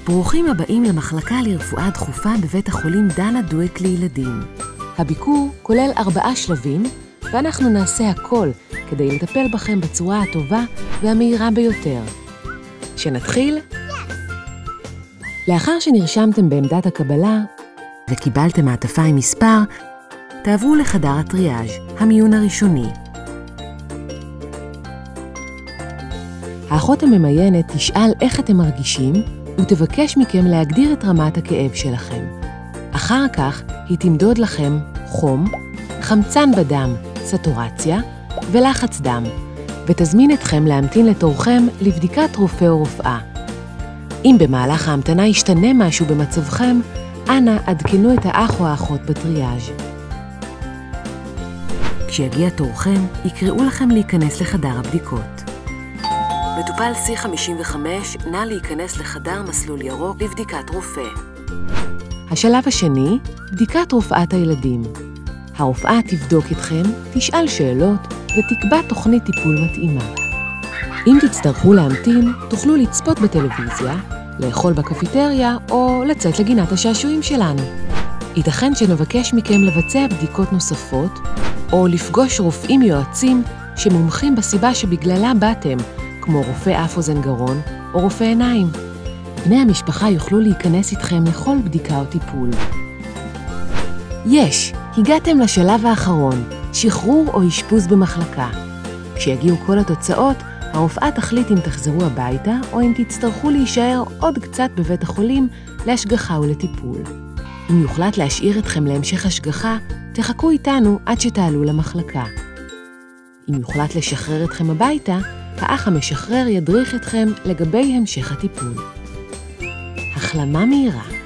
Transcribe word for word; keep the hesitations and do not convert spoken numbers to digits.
ברוכים הבאים למחלקה לרפואה דחופה בבית החולים דנה דואק לילדים. הביקור כולל ארבעה שלבים, ואנחנו נעשה הכל כדי לטפל בכם בצורה הטובה והמהירה ביותר. שנתחיל? לאחר שנרשמתם בעמדת הקבלה וקיבלתם מעטפה עם מספר, תעברו לחדר הטריאז', המיון הראשוני. האחות הממיינת תשאל איך אתם מרגישים ותבקש מכם להגדיר את רמת הכאב שלכם. אחר כך היא תמדוד לכם חום, חמצן בדם, סטורציה ולחץ דם, ותזמין אתכם להמתין לתורכם לבדיקת רופא או רופאה. אם במהלך ההמתנה ישתנה משהו במצבכם, אנא עדכנו את האח או האחות בטריאז'. כשיגיע תורכם, יקראו לכם להיכנס לחדר הבדיקות. מטופל סי חמישים וחמש, נא להיכנס לחדר מסלול ירוק לבדיקת רופא. השלב השני, בדיקת רופאת הילדים. הרופאה תבדוק אתכם, תשאל שאלות ותקבע תוכנית טיפול מתאימה. אם תצטרכו להמתין, תוכלו לצפות בטלוויזיה, לאכול בקפיטריה או לצאת לגינת השעשועים שלנו. ייתכן שנבקש מכם לבצע בדיקות נוספות או לפגוש רופאים יועצים שמומחים בסיבה שבגללה באתם, כמו רופא אף אוזן גרון או רופא עיניים. בני המשפחה יוכלו להיכנס איתכם לכל בדיקה או טיפול. יש, הגעתם לשלב האחרון, שחרור או אשפוז במחלקה. כשיגיעו כל התוצאות, הרופאה תחליט אם תחזרו הביתה או אם תצטרכו להישאר עוד קצת בבית החולים להשגחה ולטיפול. אם יוחלט להשאיר אתכם להמשך השגחה, תחכו איתנו עד שתעלו למחלקה. אם יוחלט לשחרר אתכם הביתה, האח המשחרר ידריך אתכם לגבי המשך הטיפול. החלמה מהירה.